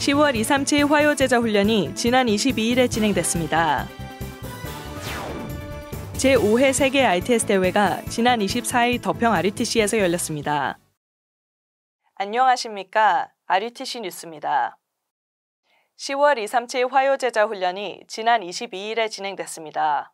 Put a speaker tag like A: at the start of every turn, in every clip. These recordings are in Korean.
A: 10월 237 화요제자 훈련이 지난 22일에 진행됐습니다. 제5회 세계 RTS 대회가 지난 24일 덕평 RUTC에서 열렸습니다. 안녕하십니까? RUTC 뉴스입니다. 10월 237 화요제자 훈련이 지난 22일에 진행됐습니다.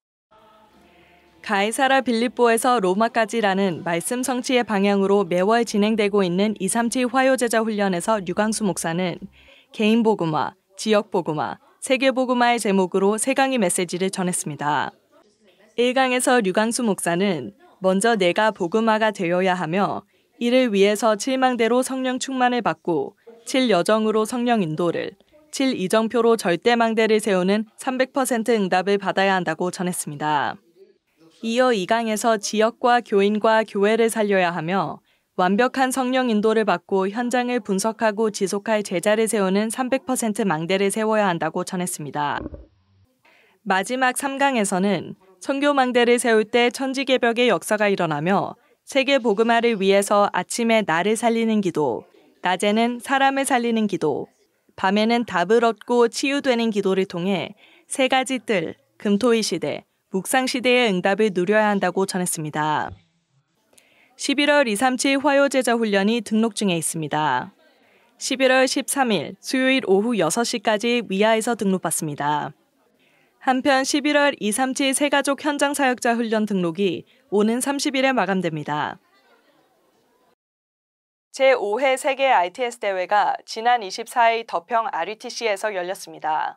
A: 가이사라 빌립보에서 로마까지라는 말씀 성취의 방향으로 매월 진행되고 있는 237 화요제자 훈련에서 류광수 목사는 개인 복음화, 지역 복음화, 세계 복음화의 제목으로 세 강의 메시지를 전했습니다. 1강에서 류광수 목사는 먼저 내가 복음화가 되어야 하며 이를 위해서 7망대로 성령 충만을 받고 7여정으로 성령 인도를, 7이정표로 절대망대를 세우는 300% 응답을 받아야 한다고 전했습니다. 이어 2강에서 지역과 교인과 교회를 살려야 하며 완벽한 성령 인도를 받고 현장을 분석하고 지속할 제자를 세우는 300% 망대를 세워야 한다고 전했습니다. 마지막 3강에서는 선교망대를 세울 때 천지개벽의 역사가 일어나며 세계 복음화를 위해서 아침에 나를 살리는 기도, 낮에는 사람을 살리는 기도, 밤에는 답을 얻고 치유되는 기도를 통해 세 가지 뜰, 금토일 시대, 묵상 시대의 응답을 누려야 한다고 전했습니다. 11월 237 화요제자 훈련이 등록 중에 있습니다. 11월 13일 수요일 오후 6시까지 위아에서 등록받습니다. 한편 11월 237 새가족 현장 사역자 훈련 등록이 오는 30일에 마감됩니다. 제5회 세계 RTS 대회가 지난 24일 덕평 RUTC에서 열렸습니다.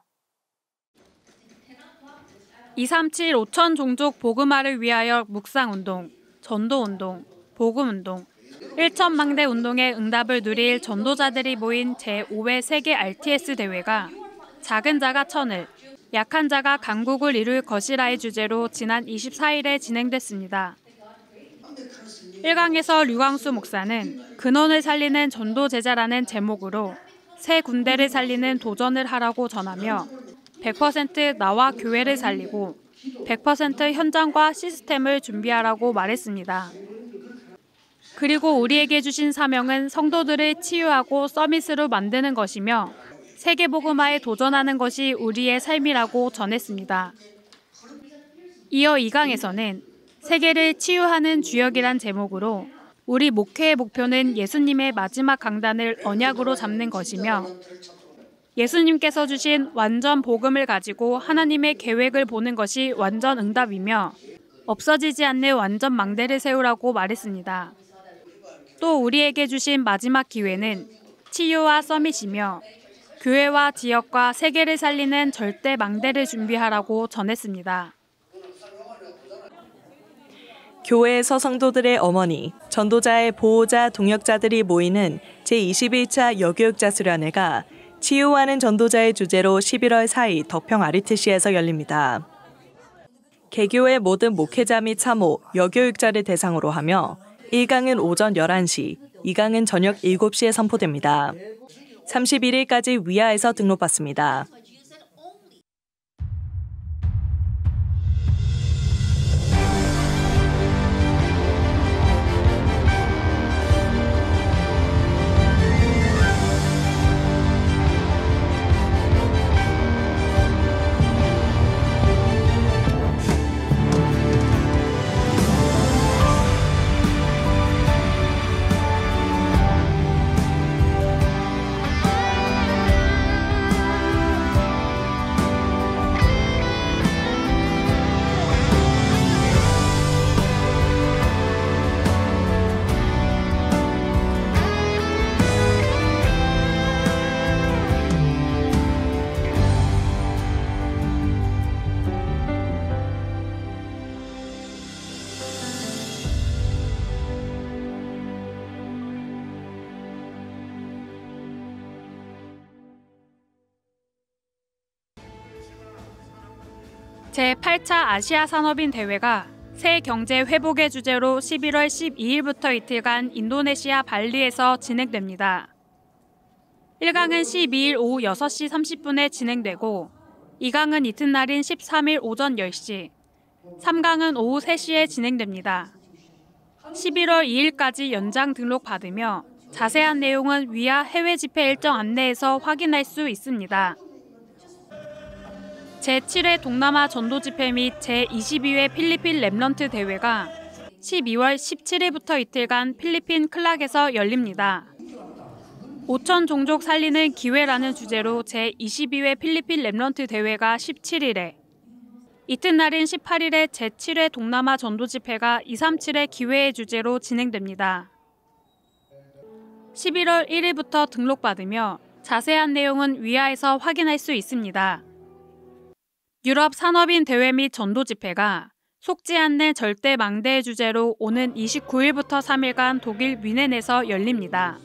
B: 237 5천 종족 복음화를 위하여 묵상운동, 전도운동, 복음운동, 1천망대 운동의 응답을 누릴 전도자들이 모인 제5회 세계 RTS 대회가 작은 자가 천을, 약한 자가 강국을 이룰 것이라의 주제로 지난 24일에 진행됐습니다. 1강에서 류광수 목사는 근원을 살리는 전도 제자라는 제목으로 새 군대를 살리는 도전을 하라고 전하며 100% 나와 교회를 살리고 100% 현장과 시스템을 준비하라고 말했습니다. 그리고 우리에게 주신 사명은 성도들을 치유하고 서밋으로 만드는 것이며 세계복음화에 도전하는 것이 우리의 삶이라고 전했습니다. 이어 2강에서는 세계를 치유하는 주역이란 제목으로 우리 목회의 목표는 예수님의 마지막 강단을 언약으로 잡는 것이며 예수님께서 주신 완전 복음을 가지고 하나님의 계획을 보는 것이 완전 응답이며 없어지지 않는 완전 망대를 세우라고 말했습니다. 또 우리에게 주신 마지막 기회는 치유와 서밋이며 교회와 지역과 세계를 살리는 절대 망대를 준비하라고 전했습니다.
A: 교회에서 성도들의 어머니, 전도자의 보호자, 동역자들이 모이는 제21차 여교육자 수련회가 치유하는 전도자의 주제로 11월 4일 덕평 RUTC에서 열립니다. 개교의 모든 목회자 및 사모, 여교육자를 대상으로 하며 1강은 오전 11시, 2강은 저녁 7시에 선포됩니다. 31일까지 위아에서 등록받습니다.
B: 제8차 아시아 산업인 대회가 새 경제 회복의 주제로 11월 12일부터 이틀간 인도네시아 발리에서 진행됩니다. 1강은 12일 오후 6시 30분에 진행되고 2강은 이튿날인 13일 오전 10시, 3강은 오후 3시에 진행됩니다. 11월 2일까지 연장 등록 받으며 자세한 내용은 위아 해외 집회 일정 안내에서 확인할 수 있습니다. 제7회 동남아 전도 집회 및 제22회 필리핀 렘넌트 대회가 12월 17일부터 이틀간 필리핀 클락에서 열립니다. 5천 종족 살리는 기회라는 주제로 제22회 필리핀 렘넌트 대회가 17일에, 이튿날인 18일에 제7회 동남아 전도 집회가 237의 기회의 주제로 진행됩니다. 11월 1일부터 등록받으며 자세한 내용은 위아에서 확인할 수 있습니다. 유럽 산업인 대회 및 전도 집회가 속지 않는 절대 망대의 주제로 오는 29일부터 3일간 독일 뮌헨에서 열립니다.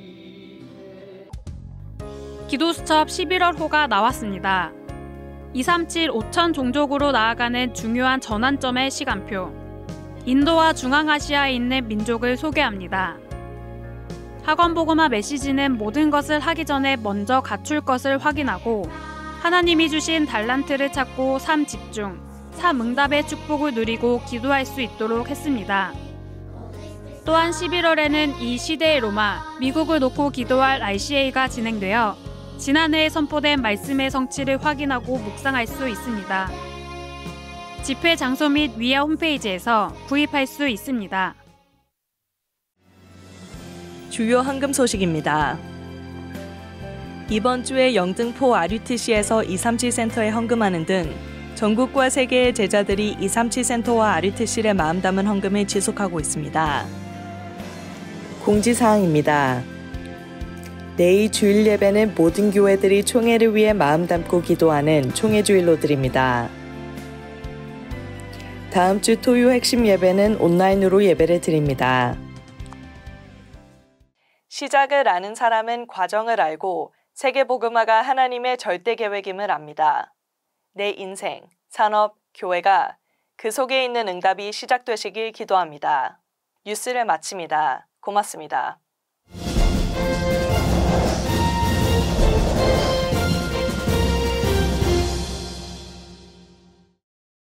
B: 기도수첩 11월호가 나왔습니다. 237 5천 종족으로 나아가는 중요한 전환점의 시간표. 인도와 중앙아시아에 있는 민족을 소개합니다. 학원복음화 메시지는 모든 것을 하기 전에 먼저 갖출 것을 확인하고 하나님이 주신 달란트를 찾고 삶 집중, 삶 응답의 축복을 누리고 기도할 수 있도록 했습니다. 또한 11월에는 이 시대의 로마, 미국을 놓고 기도할 RCA가 진행되어 지난해에 선포된 말씀의 성취를 확인하고 묵상할 수 있습니다. 집회 장소 및 위아 홈페이지에서 구입할 수 있습니다.
A: 주요 헌금 소식입니다. 이번 주에 영등포 RUTC에서 237 센터에 헌금하는 등 전국과 세계의 제자들이 237 센터와 RUTC에 마음 담은 헌금을 지속하고 있습니다. 공지사항입니다. 내일 주일 예배는 모든 교회들이 총회를 위해 마음 담고 기도하는 총회주일로 드립니다. 다음 주 토요 핵심 예배는 온라인으로 예배를 드립니다. 시작을 아는 사람은 과정을 알고 세계복음화가 하나님의 절대 계획임을 압니다. 내 인생, 산업, 교회가 그 속에 있는 응답이 시작되시길 기도합니다. 뉴스를 마칩니다. 고맙습니다.